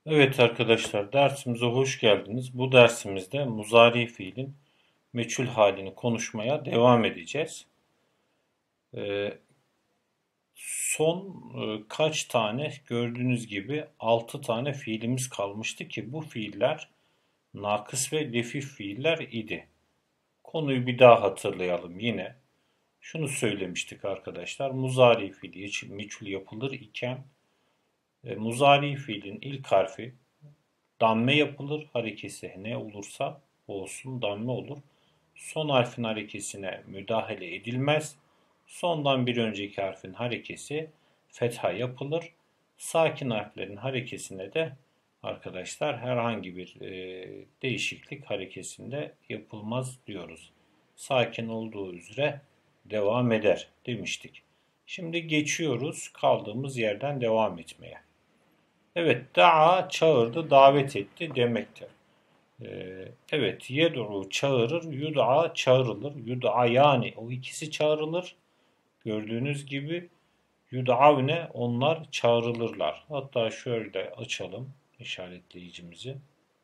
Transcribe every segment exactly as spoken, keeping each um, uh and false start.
Evet arkadaşlar dersimize hoş geldiniz. Bu dersimizde muzari fiilin meçhul halini konuşmaya devam edeceğiz. Ee, son e, kaç tane gördüğünüz gibi altı tane fiilimiz kalmıştı ki bu fiiller nakıs ve lefif fiiller idi. Konuyu bir daha hatırlayalım yine. Şunu söylemiştik arkadaşlar. Muzari fiili için meçhul yapılır iken e, muzari fiilin ilk harfi damme yapılır. Harekesi ne olursa olsun damme olur. Son harfin harekesine müdahale edilmez. Sondan bir önceki harfin harekesi fetha yapılır. Sakin harflerin harekesine de arkadaşlar herhangi bir e, değişiklik harekesinde yapılmaz diyoruz. Sakin olduğu üzere devam eder demiştik. Şimdi geçiyoruz kaldığımız yerden devam etmeye. Evet, da'a çağırdı, davet etti demektir. Ee, evet, yed'u çağırır, yud'a çağrılır. Yud'a yani o ikisi çağrılır. Gördüğünüz gibi yud'avne onlar çağrılırlar. Hatta şöyle açalım işaretleyicimizi.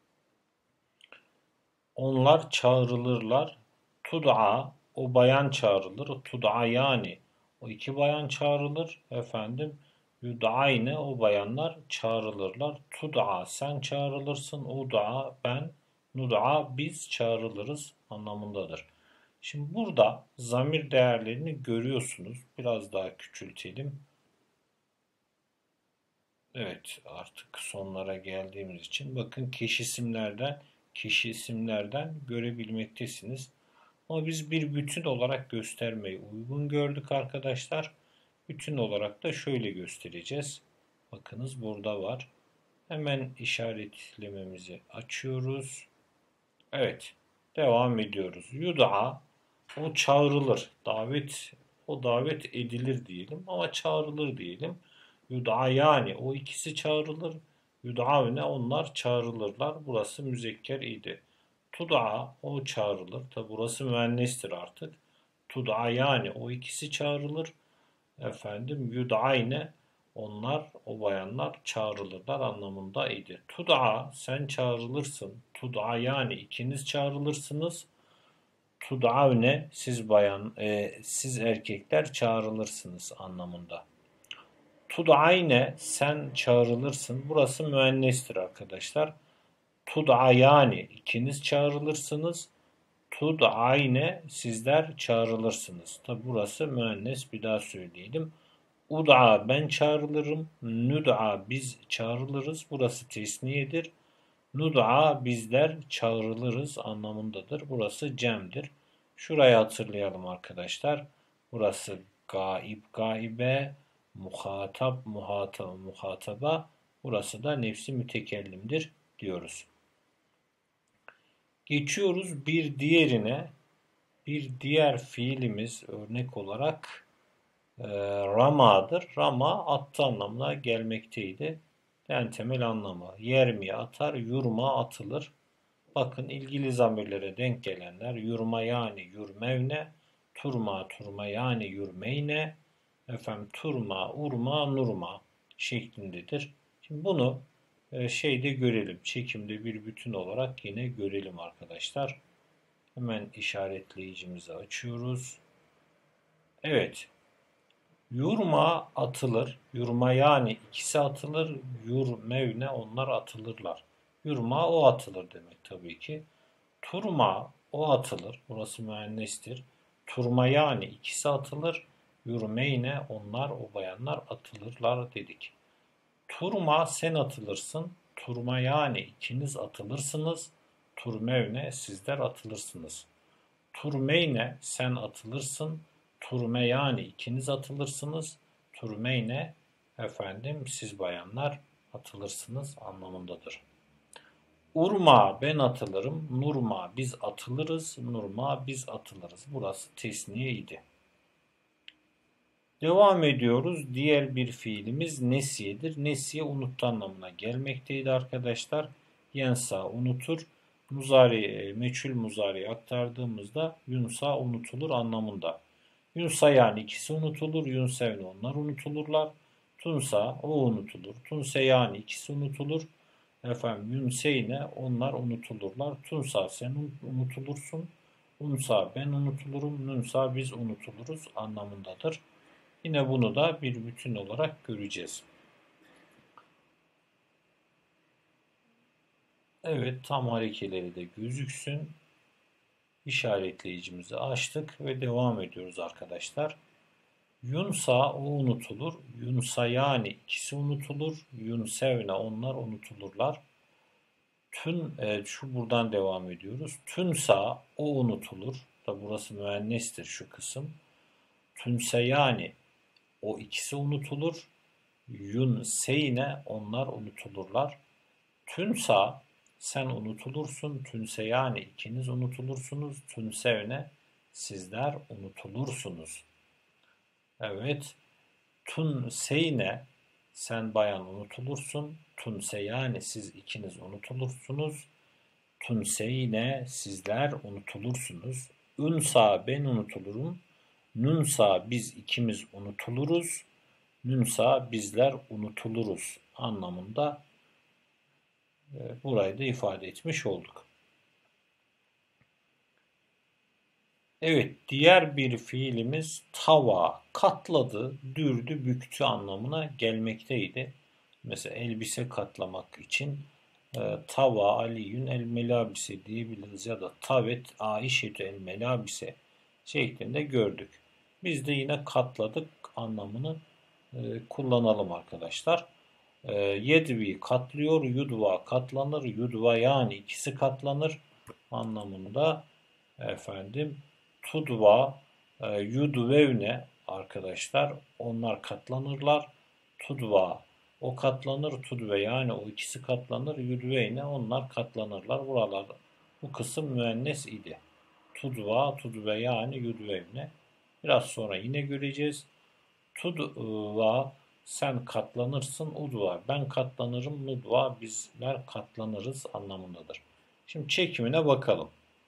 Onlar çağrılırlar. Tud'a o bayan çağrılır. Tud'a yani o iki bayan çağrılır. Efendim yud'ayne o bayanlar çağrılırlar. Tud'a sen çağrılırsın. Ud'a ben. Nud'a biz çağrılırız anlamındadır. Şimdi burada zamir değerlerini görüyorsunuz. Biraz daha küçültelim. Evet, artık sonlara geldiğimiz için bakın kişi isimlerden kişi isimlerden görebilmektesiniz. Ama biz bir bütün olarak göstermeyi uygun gördük arkadaşlar. Bütün olarak da şöyle göstereceğiz. Bakınız burada var. Hemen işaretlememizi açıyoruz. Evet, devam ediyoruz. Yud'a o çağrılır. Davet o davet edilir diyelim ama çağrılır diyelim. Yud'a yani o ikisi çağrılır. Yud'avne onlar çağrılırlar. Burası müzekker idi. Tud'a o çağrılır. Tabi burası müennestir artık. Tud'a yani o ikisi çağrılır. Efendim yud'ayne onlar o bayanlar çağrılırlar anlamında idi. Tud'a sen çağrılırsın. Tud'a yani ikiniz çağrılırsınız. Tud'avne siz bayan e, siz erkekler çağrılırsınız anlamında. Tud'ayne sen çağrılırsın. Burası müennestir arkadaşlar. Tud'a yani ikiniz çağrılırsınız. Tud'ayne sizler çağrılırsınız. Tabi burası müennes bir daha söyleyelim. Ud'a ben çağrılırım. Nud'a biz çağrılırız. Burası tesniyedir. Nud'a bizler çağrılırız anlamındadır. Burası cem'dir. Şurayı hatırlayalım arkadaşlar. Burası gaib gaibe, muhatap muhataba muhataba. Burası da nefsi mütekellimdir diyoruz. Geçiyoruz bir diğerine. Bir diğer fiilimiz örnek olarak e, rama'dır. Rama attı anlamına gelmekteydi. En temel anlamı. Yermiye atar, yurma atılır. Bakın ilgili zamirlere denk gelenler yurma yani yurmevne, turma turma yani yurmeyne, efendim turma, urma, nurma şeklindedir. Şimdi bunu e, şeyde görelim. Çekimde bir bütün olarak yine görelim arkadaşlar. Hemen işaretleyicimizi açıyoruz. Evet. Yurma atılır. Yurma yani ikisi atılır. Yurmevne onlar atılırlar. Yurma o atılır demek tabii ki. Turma o atılır. Burası müennestir. Turma yani ikisi atılır. Yurmeyne onlar o bayanlar atılırlar dedik. Turma sen atılırsın. Turma yani ikiniz atılırsınız. Turmevne sizler atılırsınız. Turmeyne sen atılırsın. Turme yani ikiniz atılırsınız. Turmeyne efendim siz bayanlar atılırsınız anlamındadır. Urma ben atılırım. Nurma biz atılırız. Nurma biz atılırız. Burası tesniye idi. Devam ediyoruz. Diğer bir fiilimiz nesiyedir. Nesiye unuttu anlamına gelmekteydi arkadaşlar. Yensa unutur. Muzari, e, meçhul muzari aktardığımızda yunsa unutulur anlamında. Yunsa yani ikisi unutulur. Yunsevne onlar unutulurlar. Tunsa o unutulur. Tunse yani ikisi unutulur. Efendim Yunseyne onlar unutulurlar. Tunsa sen unutulursun. Unsa ben unutulurum. Nunsa biz unutuluruz anlamındadır. Yine bunu da bir bütün olarak göreceğiz. Evet, tam harekeleri de gözüksün. İşaretleyicimizi açtık ve devam ediyoruz arkadaşlar. Yunsa o unutulur. Yunsa yani ikisi unutulur. Yunsevne onlar unutulurlar. Tün e, şu buradan devam ediyoruz. Tünsa o unutulur. Da burası müennestir şu kısım. Tünse yani o ikisi unutulur. Yunseyne onlar unutulurlar. Tünsa sen unutulursun. Tünse yani ikiniz unutulursunuz. Tünsevne sizler unutulursunuz. Evet. Tunseyne sen bayan unutulursun. Tunse yani siz ikiniz unutulursunuz. Tunseyne sizler unutulursunuz. Unsa ben unutulurum. Nunsa biz ikimiz unutuluruz. Nunsa bizler unutuluruz anlamında e, burayı da ifade etmiş olduk. Evet, diğer bir fiilimiz tava, katladı, dürdü, büktü anlamına gelmekteydi. Mesela elbise katlamak için e, tava aliyün el melabise diyebiliriz ya da tavet aişetü el melabise şeklinde gördük. Biz de yine katladık anlamını e, kullanalım arkadaşlar. E, yedvi katlıyor, yudva katlanır, yudva yani ikisi katlanır anlamında efendim tudva, e, yudvevne arkadaşlar onlar katlanırlar. Tudva o katlanır, tudve yani o ikisi katlanır, yudveyne onlar katlanırlar. Buralarda bu kısım müennes idi. Tudva, tudve yani yudvevne. Biraz sonra yine göreceğiz. Tudva sen katlanırsın, udva ben katlanırım, nudva bizler katlanırız anlamındadır. Şimdi çekimine bakalım.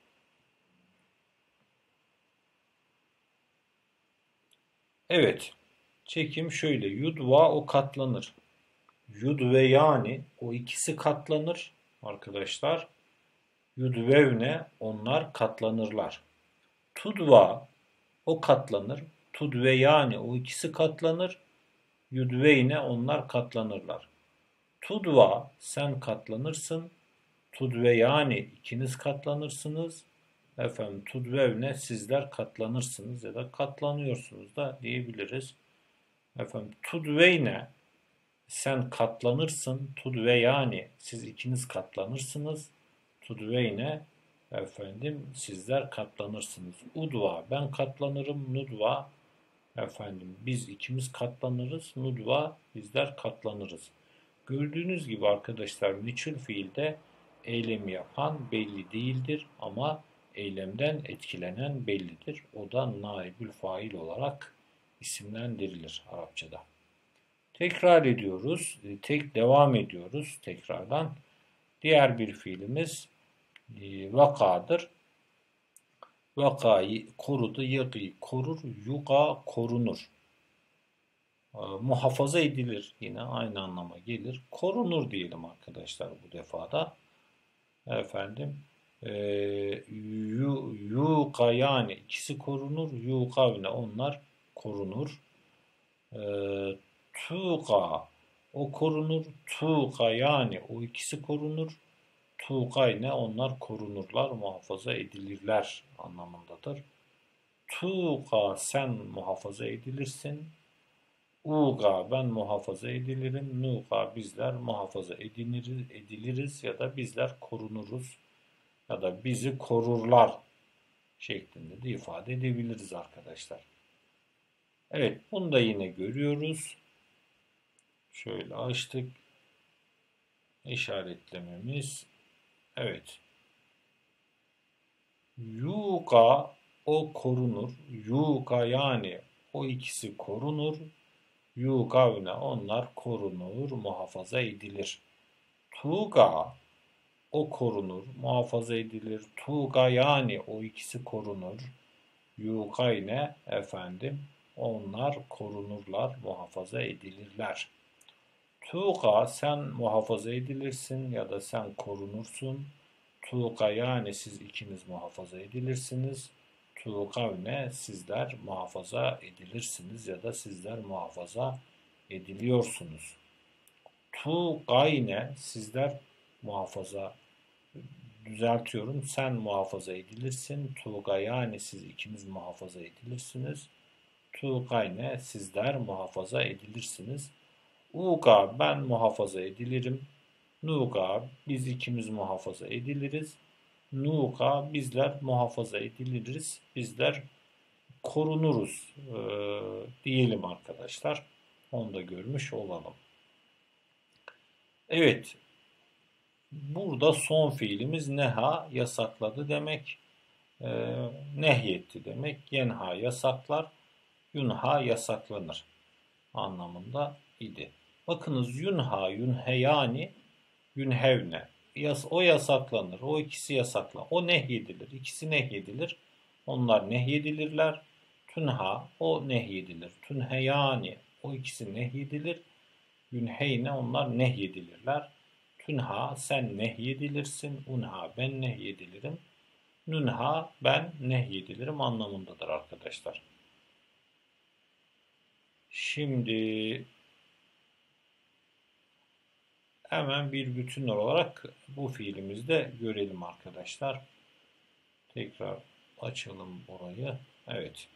Evet. Çekim şöyle. Yudva o katlanır. Yudve yani o ikisi katlanır arkadaşlar. Yudvevne onlar katlanırlar. Tudva o katlanır. Tudve yani o ikisi katlanır. Yudveyne onlar katlanırlar. Tudva sen katlanırsın. Tudve yani ikiniz katlanırsınız. Efendim tudvevne sizler katlanırsınız ya da katlanıyorsunuz da diyebiliriz. Efendim tudveyne sen katlanırsın. Tudve yani siz ikiniz katlanırsınız. Tudveyne efendim sizler katlanırsınız. Udva ben katlanırım. Nudva efendim biz ikimiz katlanırız. Nudva bizler katlanırız. Gördüğünüz gibi arkadaşlar meçhul fiilde eylemi yapan belli değildir ama eylemden etkilenen bellidir. O da naibül fail olarak isimlendirilir Arapçada. Tekrar ediyoruz. Tek devam ediyoruz tekrardan. Diğer bir fiilimiz e, vakadır. Vakayı korudu, yıgı korur, yuga korunur. E, muhafaza edilir yine aynı anlama gelir. Korunur diyelim arkadaşlar bu defada. Efendim e, yu, yuga yani ikisi korunur, yugavne onlar korunur. E, tuğga o korunur. Tuğga yani o ikisi korunur. Tuğgay ne onlar korunurlar, muhafaza edilirler anlamındadır. Tuğga sen muhafaza edilirsin. Uga ben muhafaza edilirim. Nuga bizler muhafaza ediniriz, ediliriz ya da bizler korunuruz ya da bizi korurlar şeklinde de ifade edebiliriz arkadaşlar. Evet bunu da yine görüyoruz. Şöyle açtık. İşaretlememiz. Evet. Yuka o korunur. Yuka yani o ikisi korunur. Yukavne onlar korunur, muhafaza edilir. Tuga o korunur, muhafaza edilir. Tuga yani o ikisi korunur. Yukayne efendim onlar korunurlar, muhafaza edilirler. Tuğka sen muhafaza edilirsin ya da sen korunursun. Tuğka yani siz ikiniz muhafaza edilirsiniz. Tuğkavne sizler muhafaza edilirsiniz ya da sizler muhafaza ediliyorsunuz. Tuğkayne sizler muhafaza düzeltiyorum. Sen muhafaza edilirsin. Tuğga yani siz ikiniz muhafaza edilirsiniz. Tuğkayne sizler muhafaza edilirsiniz. Uga ben muhafaza edilirim. Nuga biz ikimiz muhafaza ediliriz. Nuga bizler muhafaza ediliriz. Bizler korunuruz e, diyelim arkadaşlar. Onu da görmüş olalım. Evet. Burada son fiilimiz neha yasakladı demek. E, Nehyetti demek. Yenha yasaklar. Yunha yasaklanır anlamında idi. Bakınız yunha, yunheyani, yunhevne. Yas, o yasaklanır. O ikisi yasaklanır. O nehyedilir. İkisi nehyedilir. Onlar nehyedilirler. Tünha o nehyedilir. Tünheyani o ikisi nehyedilir. Yunheyne onlar nehyedilirler. Tünha sen nehyedilirsin. Unha ben nehyedilirim. Nünha ben nehyedilirim anlamındadır arkadaşlar. Şimdi hemen bir bütün olarak bu fiilimizi de görelim arkadaşlar. Tekrar açalım burayı. Evet.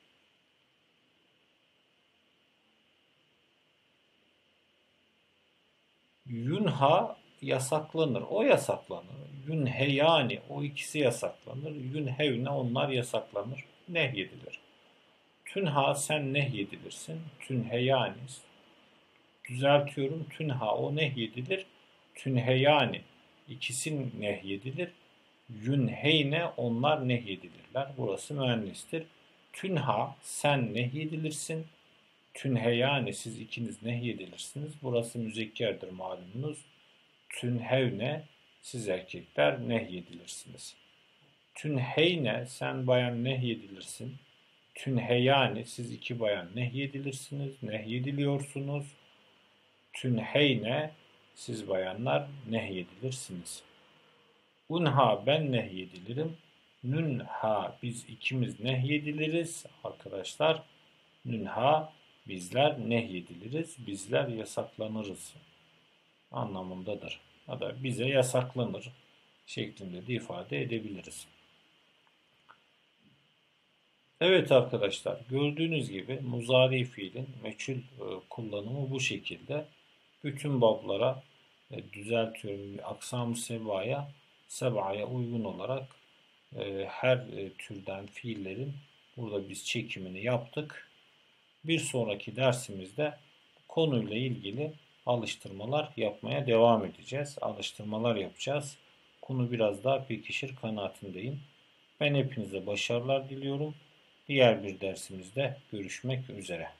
Yunha yasaklanır. O yasaklanır. Yunheyani o ikisi yasaklanır. Yunhevne onlar yasaklanır. Nehyedilir. Tünha sen nehyedilirsin. Tünheyani düzeltiyorum. Tünha o nehyedilir. Tünheyani ikisi nehyedilir. Yünheyne onlar nehyedilirler. Burası müennistir. Tünha sen nehyedilirsin. Tünheyani siz ikiniz nehyedilirsiniz. Burası müzekkerdir malumunuz. Tünhevne siz erkekler nehyedilirsiniz. Tünheyne sen bayan nehyedilirsin. Tünheyani siz iki bayan nehyedilirsiniz. Nehyediliyorsunuz. Tünheyne siz bayanlar nehyedilirsiniz. Unha ben nehyedilirim. Nünha biz ikimiz nehyediliriz arkadaşlar. Nünha bizler nehyediliriz. Bizler yasaklanırız anlamındadır. Ya da bize yasaklanır şeklinde de ifade edebiliriz. Evet arkadaşlar gördüğünüz gibi muzari fiilin meçhul kullanımı bu şekilde. Bütün bablara e, düzeltiyorum. Aksam-ı sebaya, sebaya uygun olarak e, her e, türden fiillerin burada biz çekimini yaptık. Bir sonraki dersimizde konuyla ilgili alıştırmalar yapmaya devam edeceğiz. Alıştırmalar yapacağız. Konu biraz daha pekişir kanaatindeyim. Ben hepinize başarılar diliyorum. Diğer bir dersimizde görüşmek üzere.